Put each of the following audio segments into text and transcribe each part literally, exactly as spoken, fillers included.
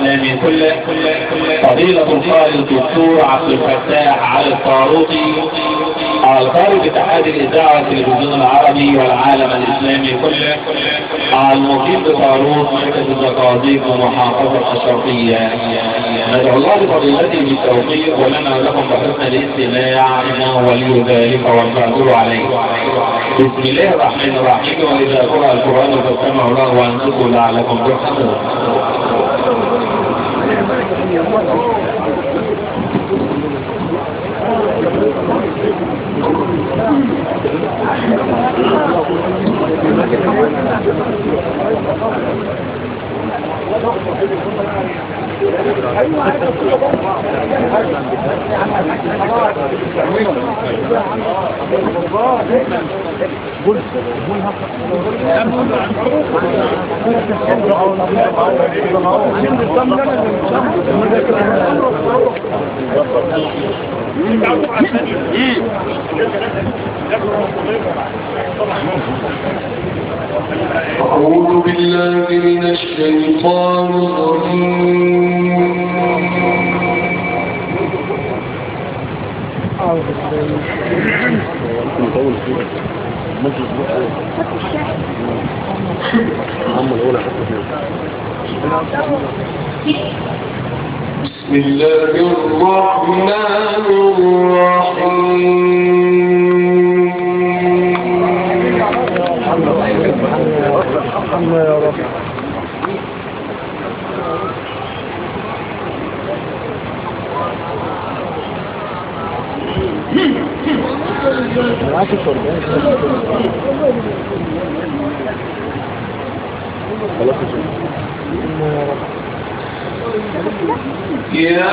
الإسلامي كله فضيلة القائد الدكتور عبد الفتاح علي الطاروطي القائد اتحاد الإذاعة والتلفزيون العربي والعالم الإسلامي كله المقيم بطاروط مركز الزقازيق ومحافظة الشرقية. ندعو الله لفضيلته بالتوفيق ولنا ولكم بحسن الاستماع انه ولي ذلك والقادر عليه. بسم الله الرحمن الرحيم. واذا قرأ القرآن فاستمعوا له وانصتوا لعلكم ترحمون. أعوذ بالله من الشيطان الرجيم. بسم الله الرحمن الرحيم. الله يا رب. يا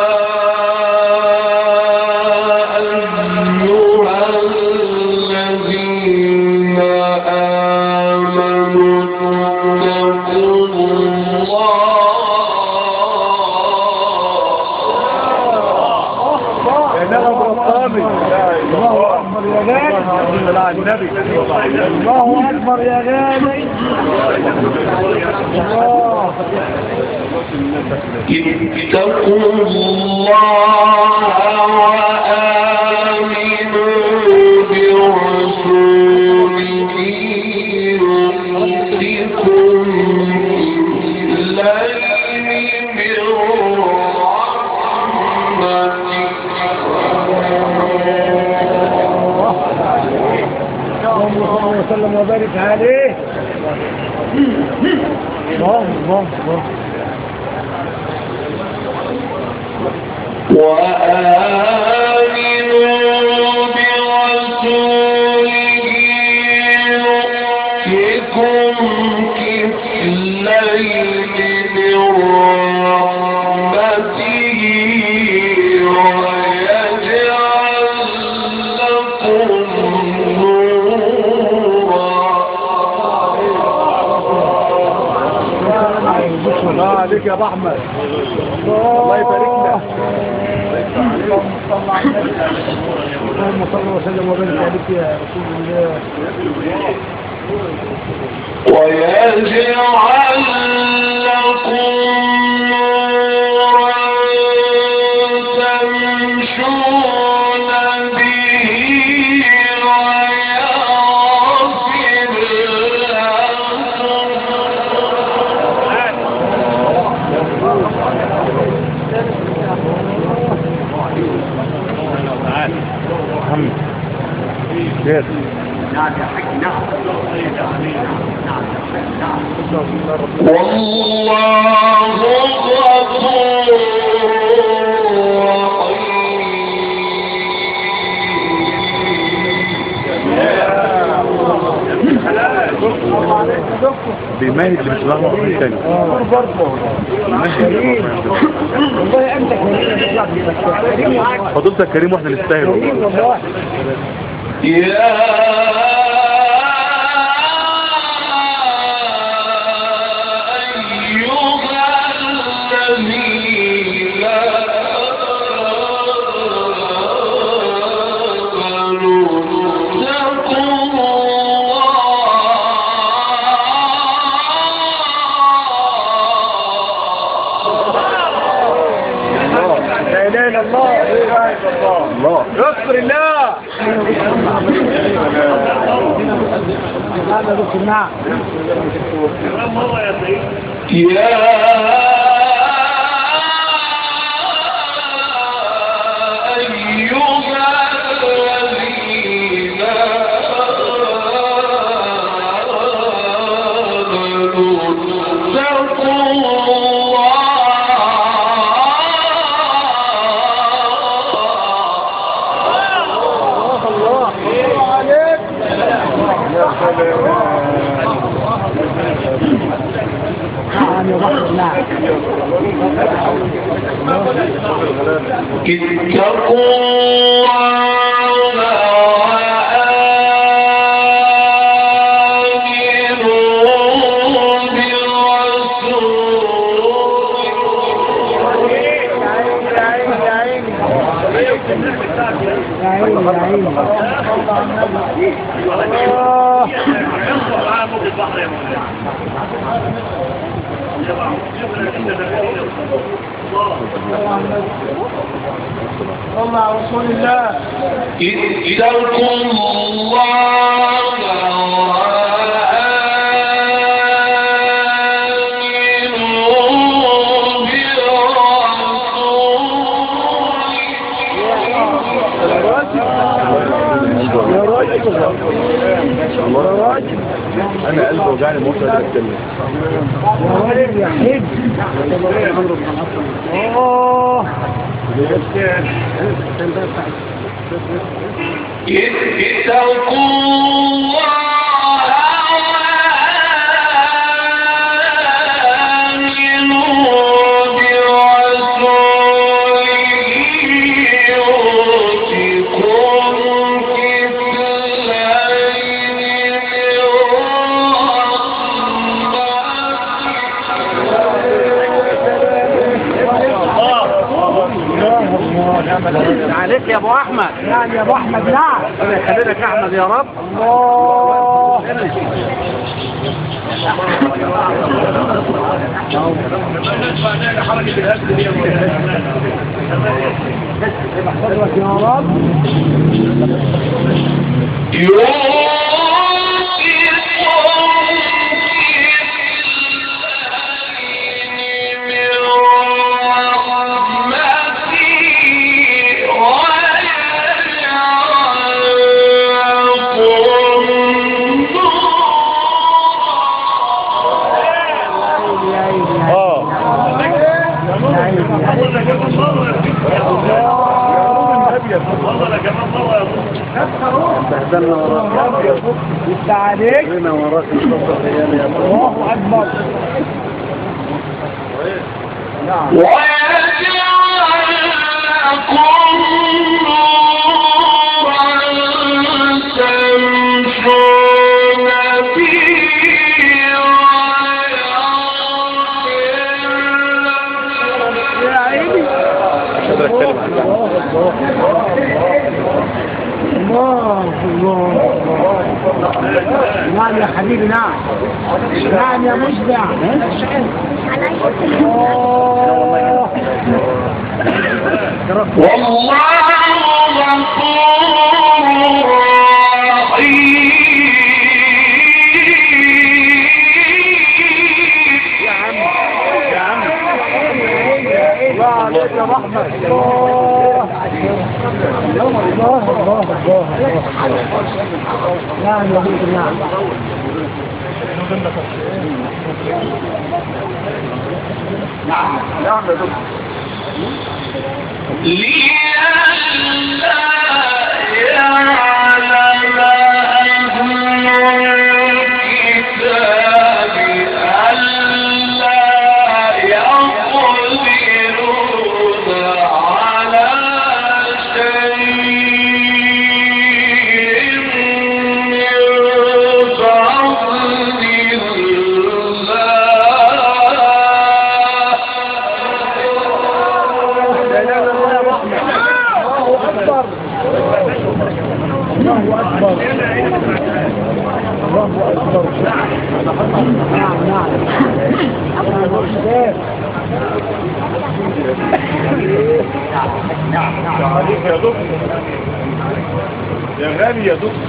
الله أكبر يا غالي. الله اتقوا الله وآمنوا برسوله يؤتكم الليل من رحمته. اللهم وسلم وبارك عليه. الله الله الله. وآمنوا برسوله يؤتكم كفلين من رحمته ويجعل لكم الله عليك يا ابو احمد. الله يبارك لك. اللهم صل وسلم وبارك عليك يا رسول الله. ويجعل لكم نورا تمشون به ويغفر لكم. خير. والله غفور بيمهد مش لغة واحد تاني. والله انت كريم. فضلتك كريم واحنا نستاهل والله. يا لا اله الا الله. لا اله الا الله. اذكر الله. هذا ذكر نعم. يا صلى على رسول الله. اتقوا الله انا قلبي وجعني موت اتكلم يا راجل يا حج. اه اتقوا الله عليك يا ابو احمد. يعني يا ابو احمد نعم. ربنا يخليك يا احمد يا رب. الله يا رب. استهزلنا وراك يفتح عليك هنا وراك الصفة خيالي يا الله أكبر. نعم ويجعل لكم نورا تمشون به يا عيني. مش قادر اتكلم الله الله الله. نعم يا حبيبي نعم. نعم يا مشبع. والله غفور رحيم. يا عم يا عم الله عليك يا احمد. الله الله الله الله. نعم يا حبيبي نعم. نعم نعم يا دكتور. لئلا يعلم أهل الكتاب ألا يقدرون على شيء من فضل الله أكبر. الله أكبر. نعم نعم. يا دكتور يا غالي يا دكتور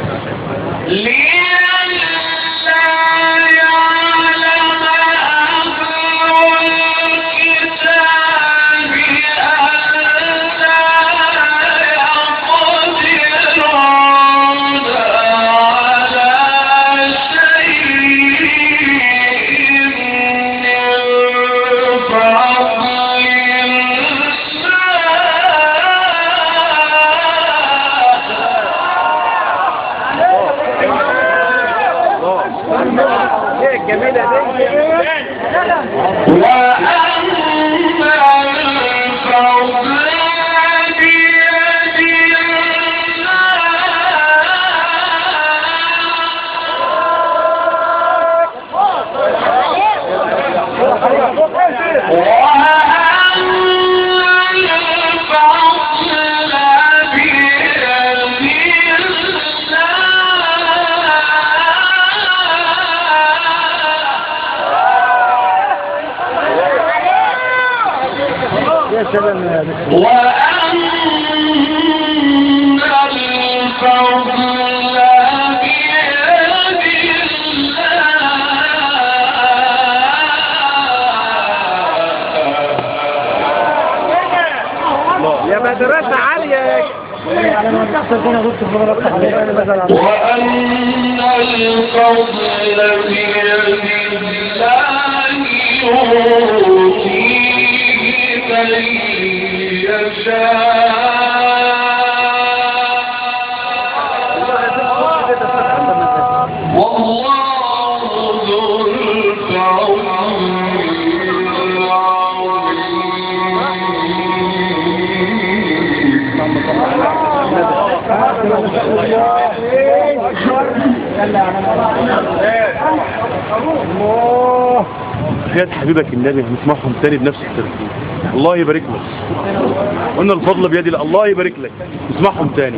وأن الفضل يا مدرسة عالية وأن الفضل بيد الله يؤتيه من يشاء والله ذو الفضل حياة حبيبك النبي هنسمعهم تاني بنفس الترتيب. الله يبارك لك. قلنا الفضل بيد الله. الله يبارك لك. نسمعهم تاني.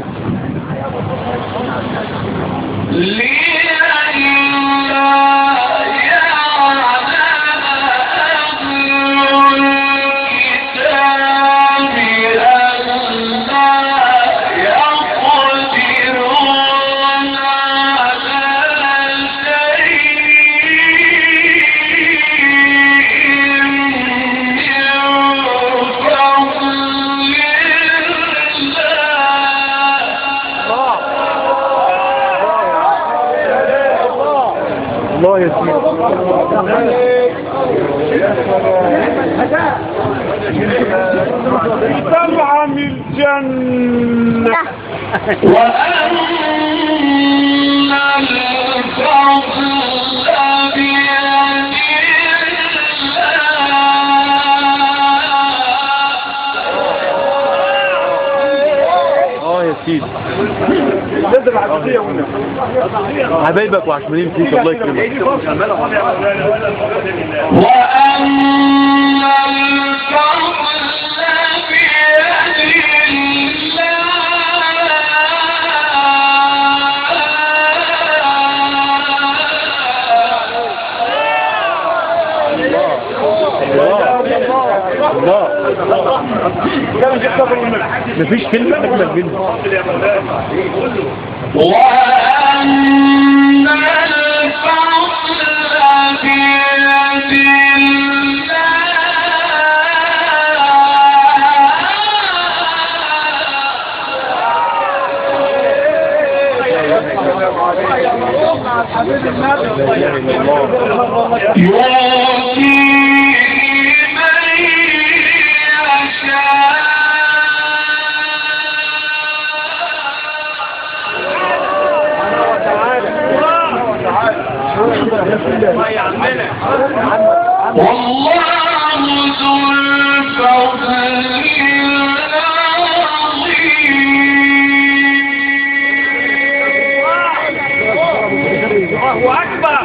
الله يا سيدي. طبعا من الجنة. وأن الفضل بيد الله. اه يا سيدي. حبايبك وعشمانين فيك. الله يكرمك. وأن الفضل بيد الله. الله. مفيش كلمة أجمل منه. وأن الفضل بيد الله يؤتيه من يشاء والله ذو الفضل العظيم. الله أكبر.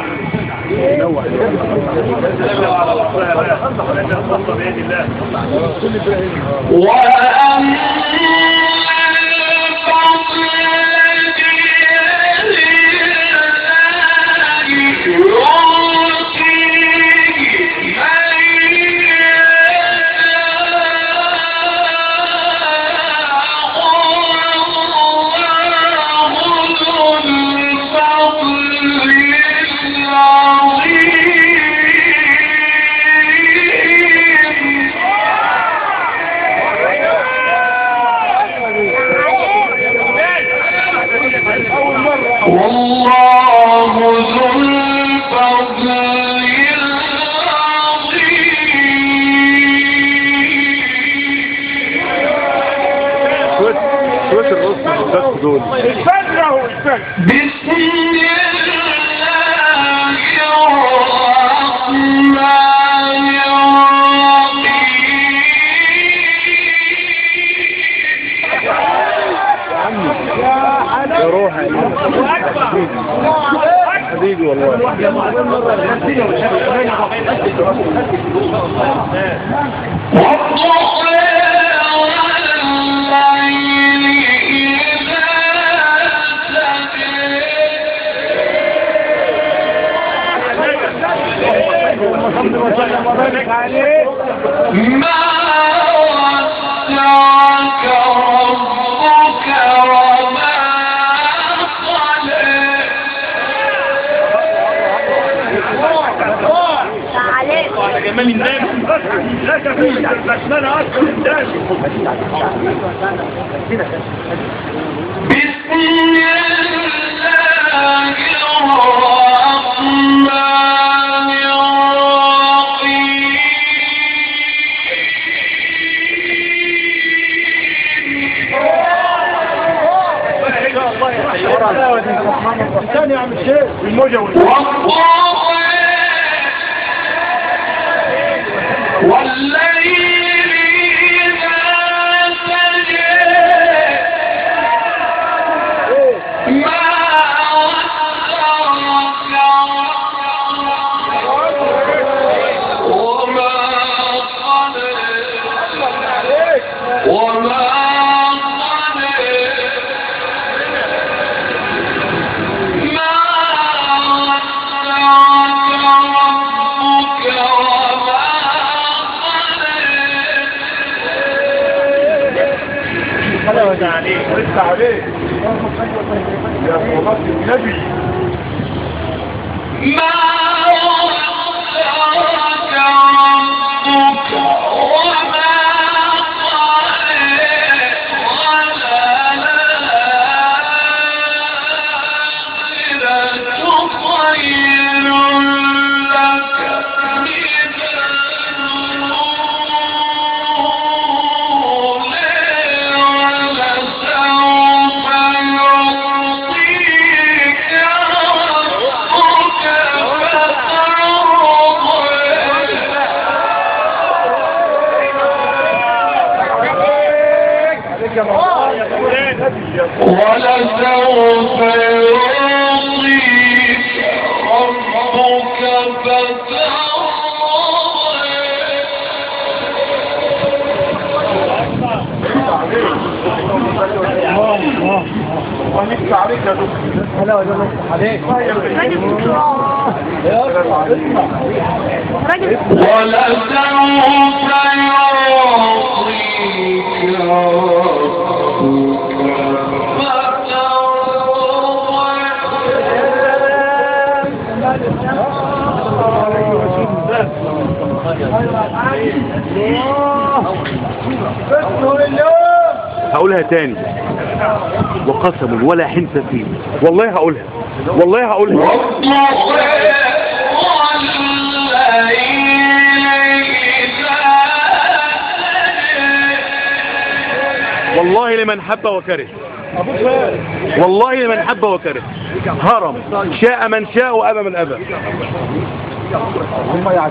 وأن شوية الرص والبس دول الفجر اهو الفجر. بسم الله الرحمن يا روحي حبيبي والله. ما ودعك ربك وما قلى على جمال الناس لا تفيد بس انا اصلا الناس. بسم الله الرحمن الثاني عم الشيخ الموجة والليل إذا سجى ما ودعك وما قلى وما حلاوة عليك ولسه عليك يا صلاة النبي. ما ودعك ربك وما قلى وللآخرة خير لك من ولسوف يعطيك ربك ولسه عليك يا دكتور. حلاوة ده لسه عليك. ولسوف يعطيك هقولها تاني وقسم ولا حنس فيه. والله هقولها والله هقولها والله لمن حب وكره والله لمن حب وكره. هرم شاء من شاء وأبى من أبى. ما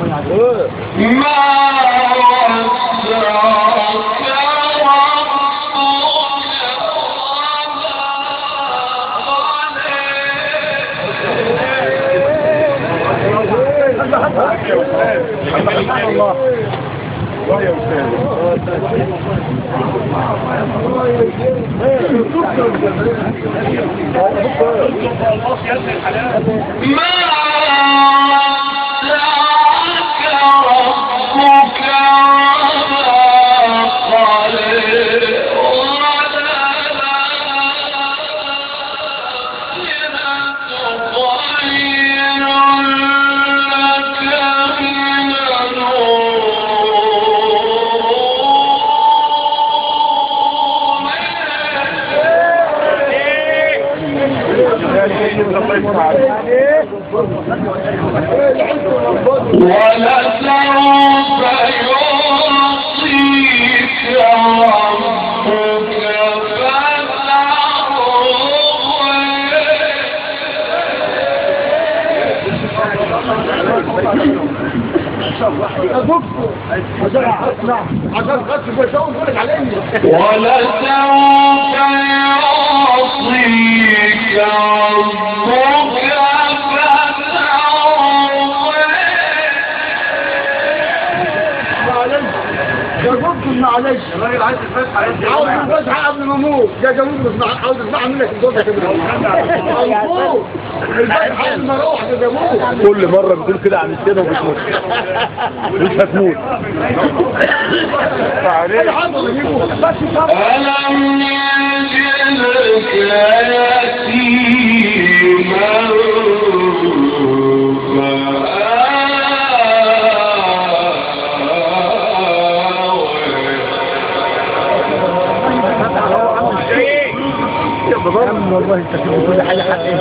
سبحان الله. يا أستاذ ما ودعك ربك وما قلى ولسوف يعطيك ربك عشان خدت بشاور بقولك عليا ولسوف يعصيك ربك جاوبت معلش الراجل عايز الفتحه عاوز الفتحه قبل ما اموت جا جاوبت عاوز اسمع منك الصوت كده الفتحه قبل ما اروح جاوبت كل مرة بتقول كده عن السنة ومش موت مش هتموت انا حاضر اجيبه بس ألم يجدك يتيما والله انت كنت كل حاجه حقيقيه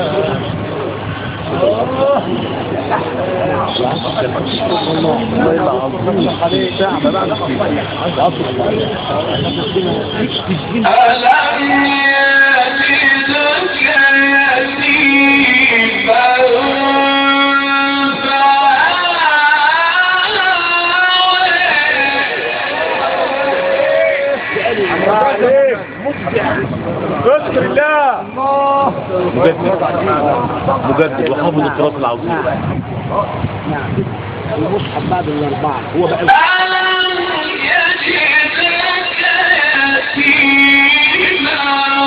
اذكر الله مجدد مجدد وحافظ الصراط العظيم. نعم المصحف بعد الاربعه هو بقى ألم يجدك يتيما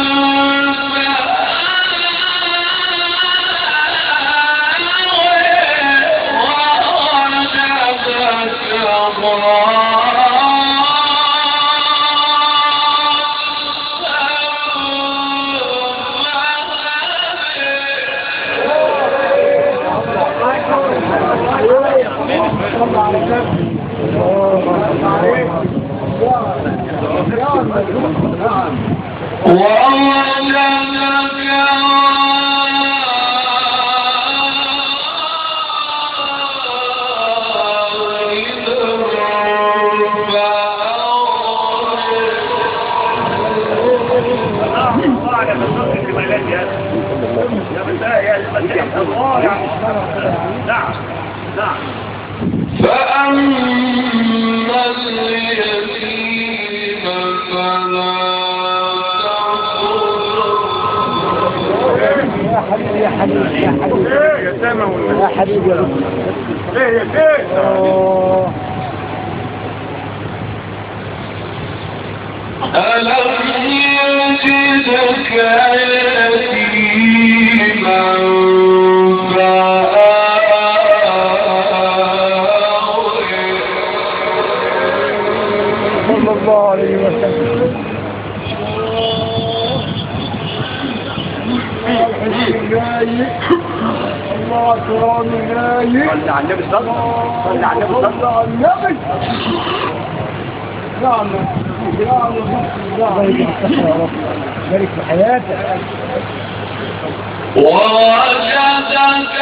فأما اليتيم فلا يا حبيبي يا حبيبي يا حبيبي يا سامة يا حبيبي يا رب ايه يا شيخ ألم يجدك يتيما صلى الله عليه وسلم الله كرامي جاي صلي على النبي صلى صلي على النبي صلى على النبي نعم نعم الله يبارك بارك في حياتك ووجدك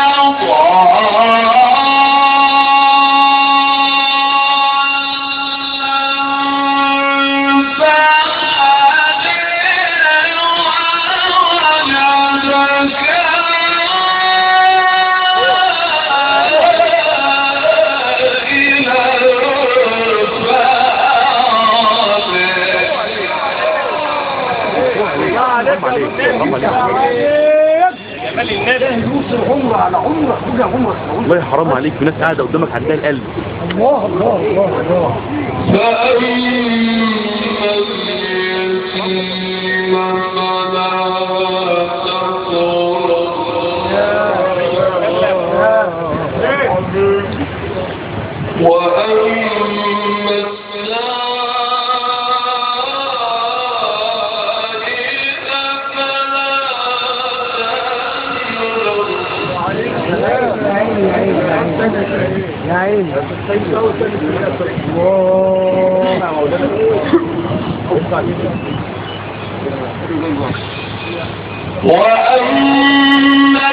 والله حرام عليك، في ناس قاعده قدامك هتلاقي القلب. الله الله الله الله فأما اليتيم فلا تقهر وأما يا عيني وأما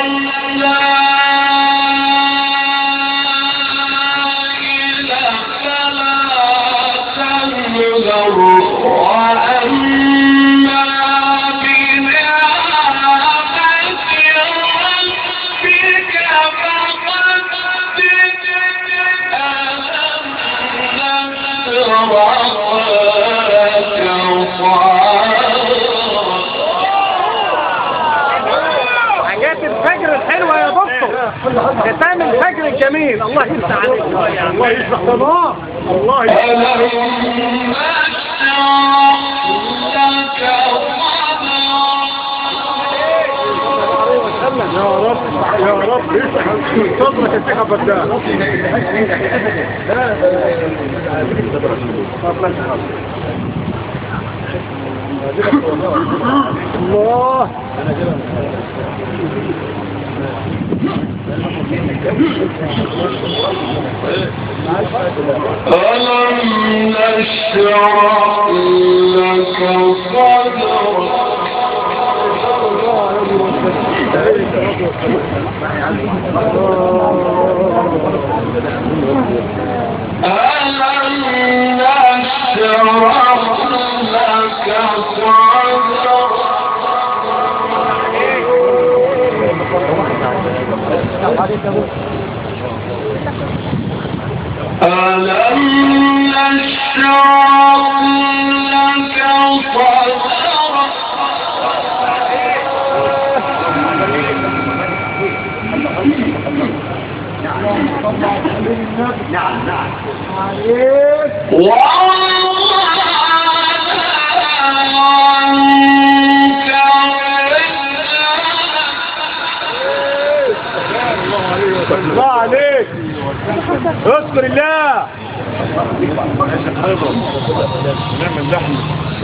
حاجات الفجر الحلوة يا دكتور، ختام الفجر الجميل. الله يفتح عليك، الله يفتح تمام. الله يفتح يا رب يا رب يفتح صدرك يا شيخ فتاح. الله ألم نشرح لك صدرك ألم نشرح لك صدرك ألم نشرح لك صدرك نعم نعم الله عليك. اذكر الله. نعمل لحم.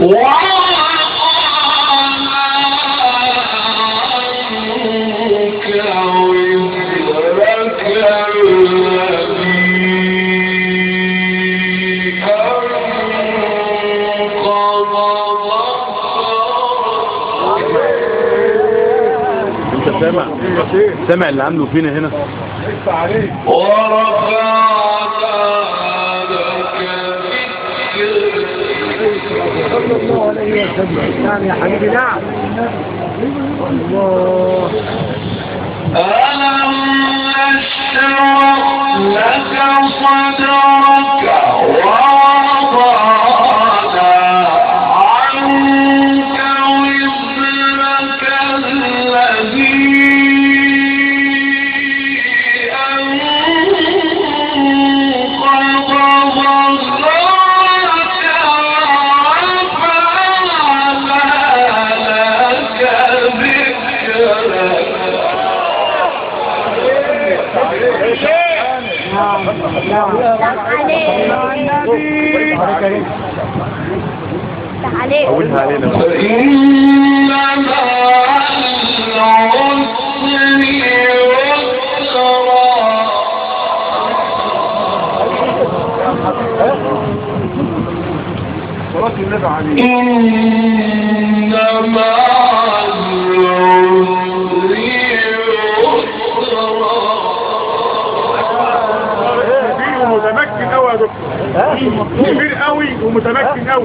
انت سامع سامع اللي عامله فينا هنا. صلى الله عليه وسلم. نعم يا حبيبي نعم. الله. ألم نشرح لك صدرك ووضعنا عنك وزرك الذي قولها علينا. فإنما العسر يسرا إنما العسر يسرا. متمكن قوي يا دكتور. كبير قوي ومتمكن قوي.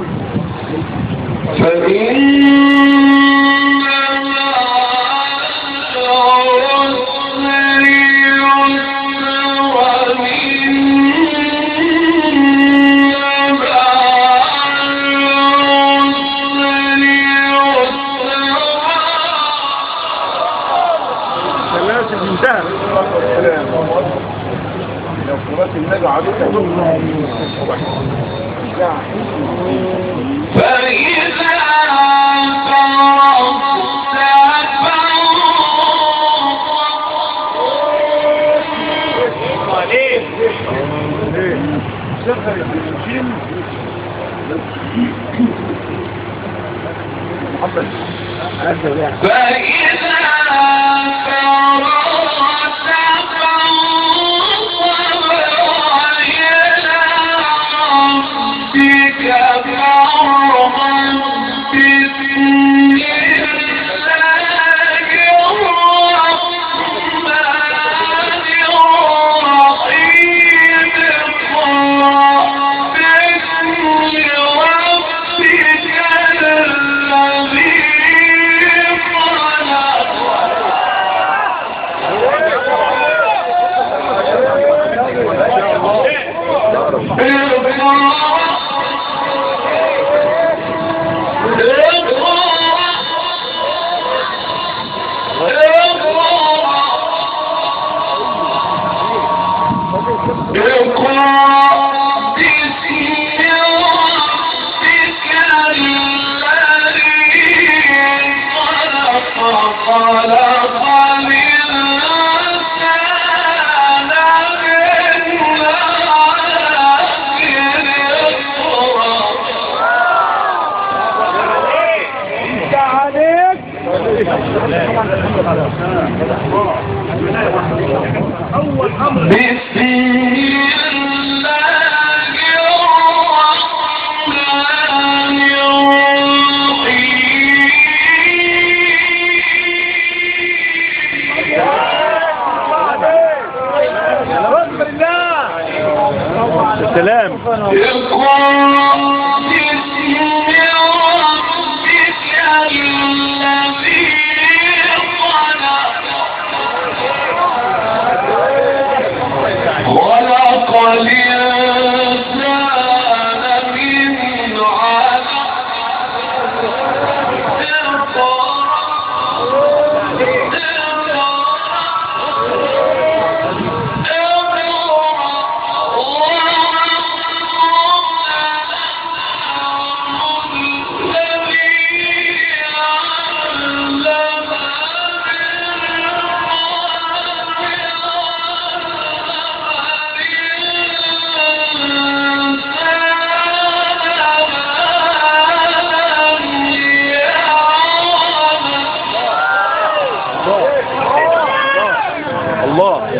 لازم ينتهي. لو قرأت النبي عليه فإذا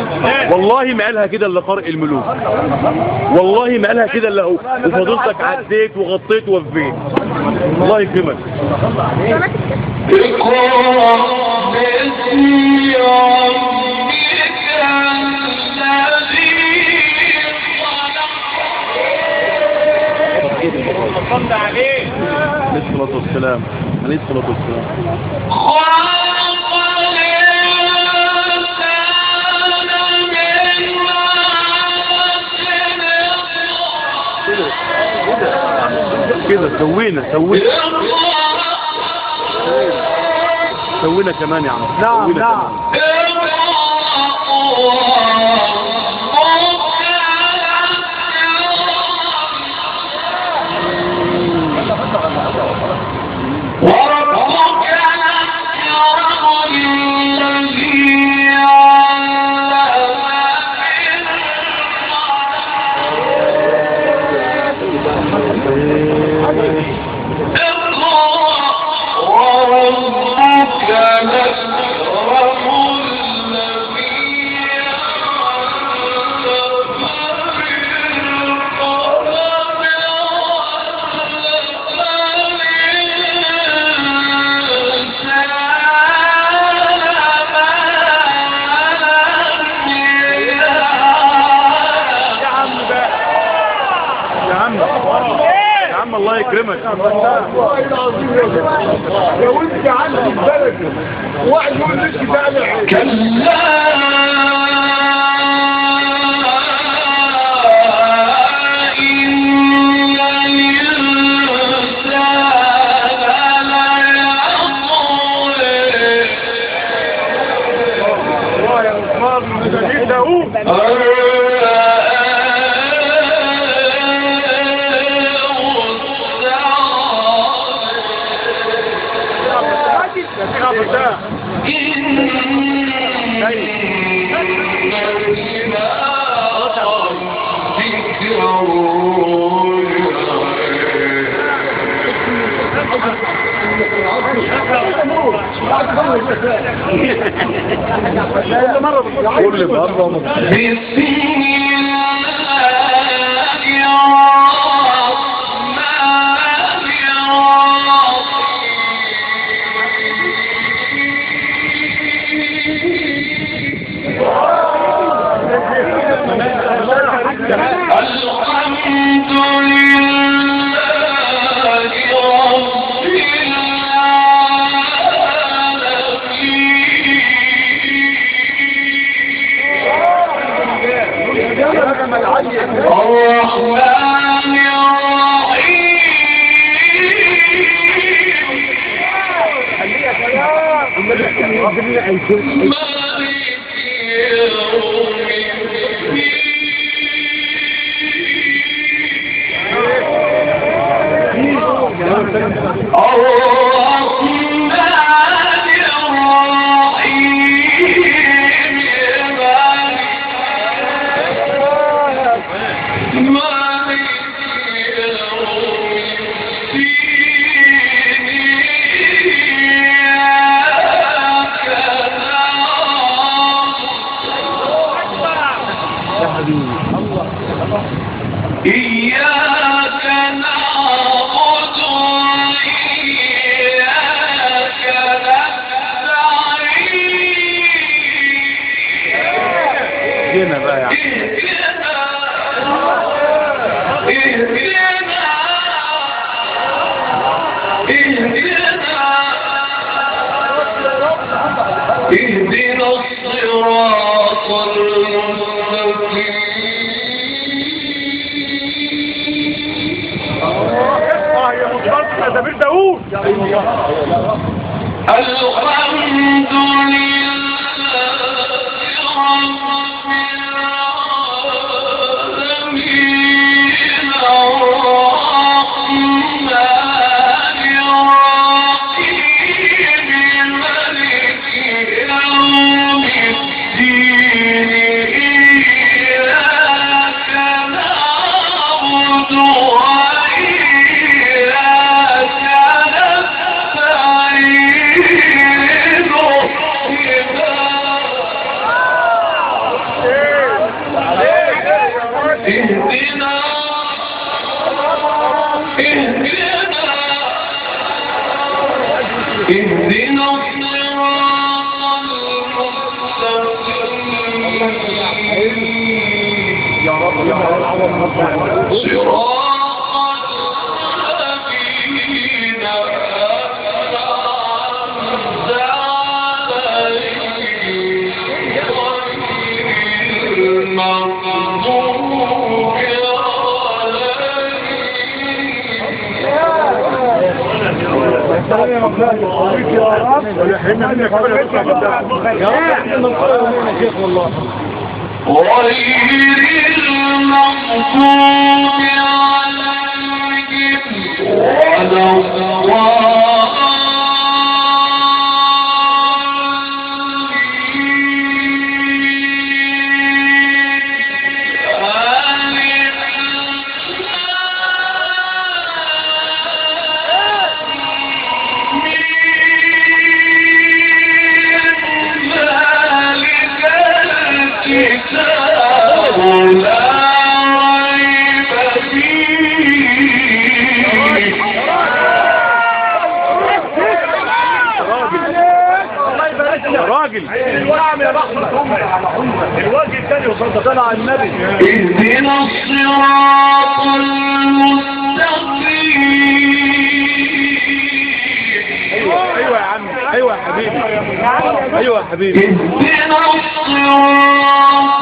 والله ما قالها كده الا قارئ الملوك، والله ما قالها كده الا هو، وفضلتك عديت وغطيت ووفيت. الله يكرمك. صلى عليه عليه الصلاة والسلام، عليه الصلاة والسلام. كده سوينا سوينا سوينا كمان يا عم. نعم نعم. الله يكرمك. والله العظيم لو انت عندك البلد واحد يقول لك تعالى كلا كل مرة إياك نعبد وإياك نستعين. هنا بقى يعني اهدنا الصراط المستقيم. زميل داوود. الحمد لله اهدنا الصراط المستقيم يا رب يا رب صراط الذين أنعمت عليهم غير المغضوب غير المغضوب عليهم ولا راجل الوعم يا بحر الوجه الثاني وصلت على النبي. اهدنا الصراط المستقيم. ايوه ايوه يا عم، ايوه يا حبيبي، ايوه يا حبيبي. اهدنا الصراط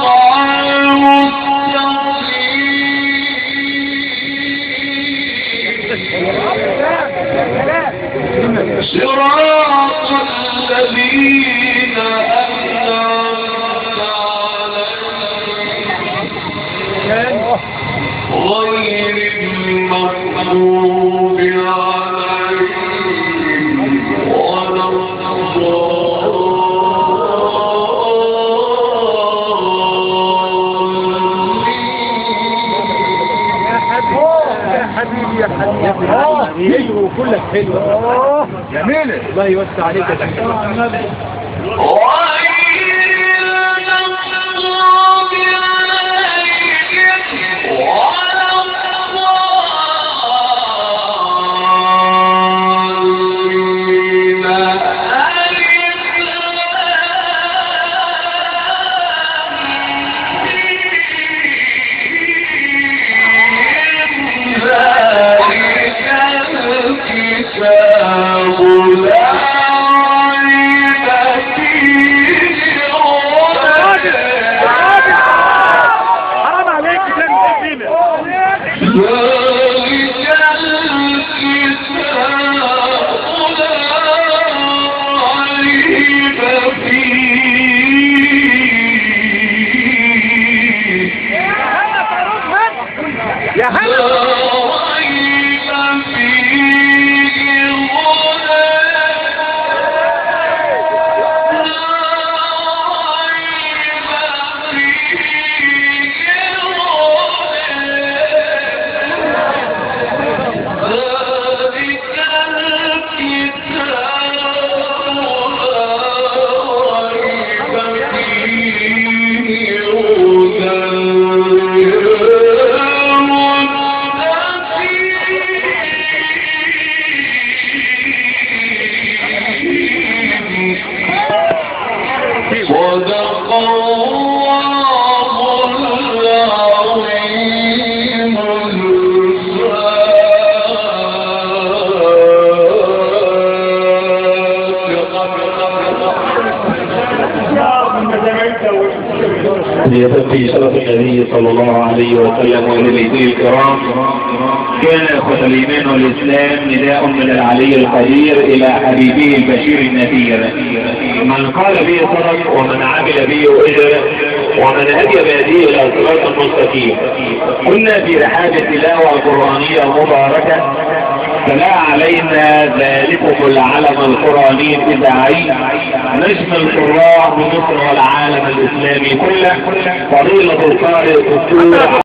المستقيم صراط الذين أنعمت عليهم غير المغضوب عليهم ولا حبيبي يا حبيبي حلو وكلك حلو جميل الله يوسع عليك يا حبيبي يا هلا صدق الله العظيم ليتقي شرف النبي صلى الله عليه وسلم وإلى بيته الكرام. كان إخوة الإيمان والإسلام نداء من العلي القدير إلى حبيبه البشير النذير، من قال به صدق ومن عمل به أجر ومن هدي بهديه إلى صراط المستقيم. كنا في رحاب تلاوة قرآنية مباركة تلا علينا ذلكم العلم القرآني الإذاعي نجم القراء بمصر والعالم الإسلامي كله، فضيلة القارئ الدكتور